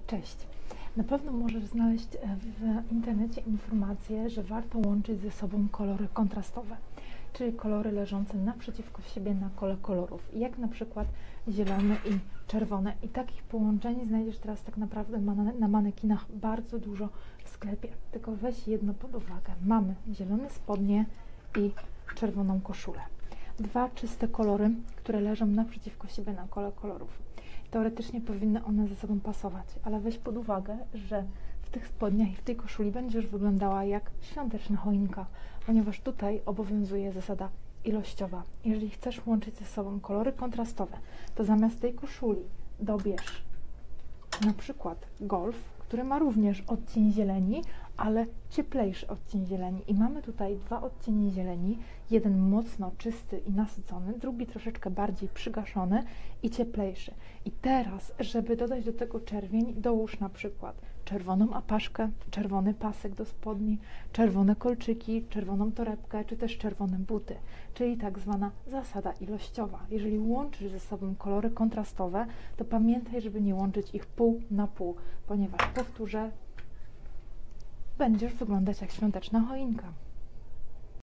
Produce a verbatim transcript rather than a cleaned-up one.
Cześć! Na pewno możesz znaleźć w internecie informacje, że warto łączyć ze sobą kolory kontrastowe, czyli kolory leżące naprzeciwko siebie na kole kolorów, jak na przykład zielone i czerwone. I takich połączeń znajdziesz teraz tak naprawdę na manekinach bardzo dużo w sklepie. Tylko weź jedno pod uwagę. Mamy zielone spodnie i czerwoną koszulę. Dwa czyste kolory, które leżą naprzeciwko siebie na kole kolorów. Teoretycznie powinny one ze sobą pasować, ale weź pod uwagę, że w tych spodniach i w tej koszuli będziesz wyglądała jak świąteczna choinka, ponieważ tutaj obowiązuje zasada ilościowa. Jeżeli chcesz łączyć ze sobą kolory kontrastowe, to zamiast tej koszuli dobierz na przykład golf, który ma również odcień zieleni, ale cieplejszy odcień zieleni. I mamy tutaj dwa odcienie zieleni, jeden mocno czysty i nasycony, drugi troszeczkę bardziej przygaszony i cieplejszy. I teraz, żeby dodać do tego czerwień, dołóż na przykład czerwoną apaszkę, czerwony pasek do spodni, czerwone kolczyki, czerwoną torebkę, czy też czerwone buty, czyli tak zwana zasada ilościowa. Jeżeli łączysz ze sobą kolory kontrastowe, to pamiętaj, żeby nie łączyć ich pół na pół, ponieważ powtórzę, będziesz wyglądać jak świąteczna choinka.